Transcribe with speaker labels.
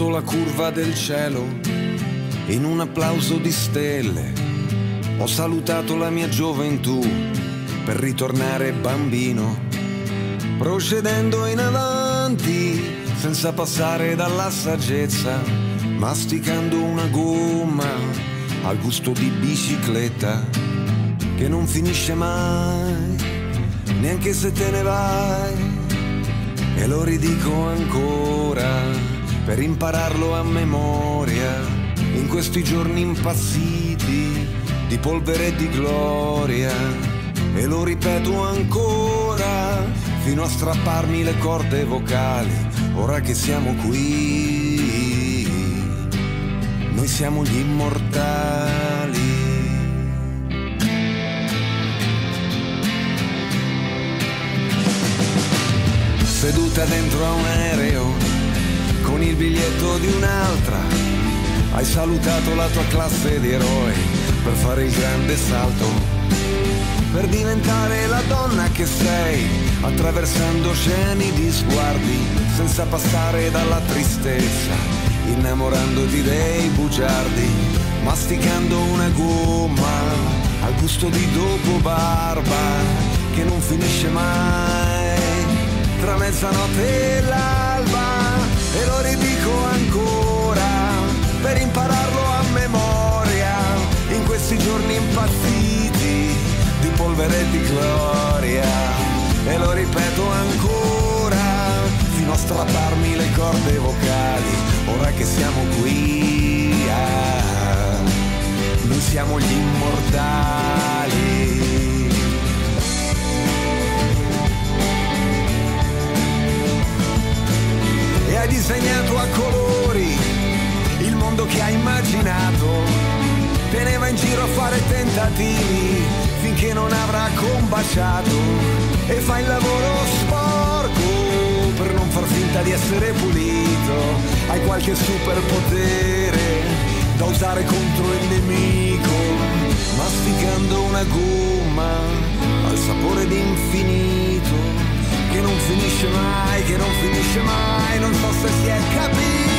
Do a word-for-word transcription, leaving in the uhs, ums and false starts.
Speaker 1: sotto la curva del cielo, in un applauso di stelle, ho salutato la mia gioventù per ritornare bambino, procedendo in avanti senza passare dalla saggezza, masticando una gomma al gusto di bicicletta che non finisce mai, neanche se te ne vai. E lo ridico ancora per impararlo a memoria in questi giorni impazziti di polvere e di gloria. E lo ripeto ancora fino a strapparmi le corde vocali. Ora che siamo qui, noi siamo gli immortali. Seduta dentro a un aereo con il biglietto di un'altra, hai salutato la tua classe di eroi per fare il grande salto, per diventare la donna che sei, attraversando oceani di sguardi senza passare dalla tristezza, innamorandoti dei bugiardi, masticando una gomma al gusto di dopo barba che non finisce mai, tra mezzanotte e l'alba. E lo ridico ancora per impararlo a memoria in questi giorni impazziti di polvere e di gloria. E lo ripeto ancora fino a strapparmi le corde vocali. Ora che siamo qui, ah, noi siamo gli immortali. E hai disegnato a colori il mondo che hai immaginato, te ne va in giro a fare tentativi finché non avrà combaciato, e fai il lavoro sporco per non far finta di essere pulito. Hai qualche superpotere da usare contro il nemico, masticando una gomma al sapore di infinito che non finisce mai, che non finisce mai, non so se si è capito.